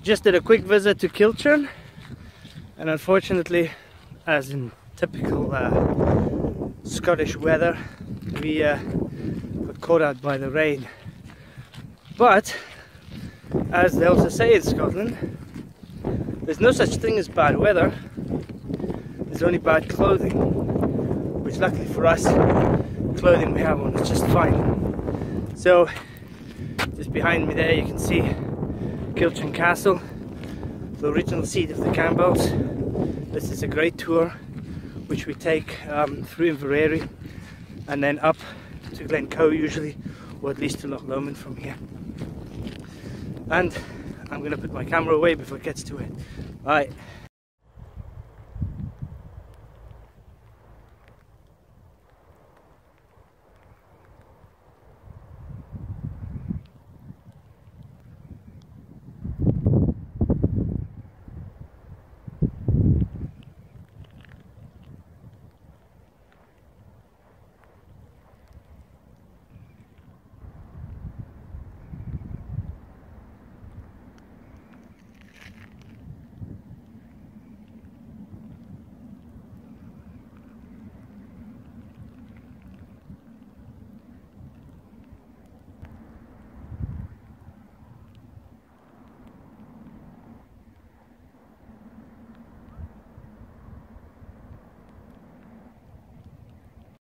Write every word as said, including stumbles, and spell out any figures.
Just did a quick visit to Kilchurn, and unfortunately, as in typical uh, Scottish weather, we uh, got caught out by the rain. But as they also say in Scotland, there's no such thing as bad weather, there's only bad clothing, which luckily for us, clothing we have on is just fine. So just behind me there you can see Kilchurn Castle, the original seat of the Campbells. This is a great tour which we take um, through Inverary and then up to Glencoe usually, or at least to Loch Lomond from here. And I'm going to put my camera away before it gets to it. Bye.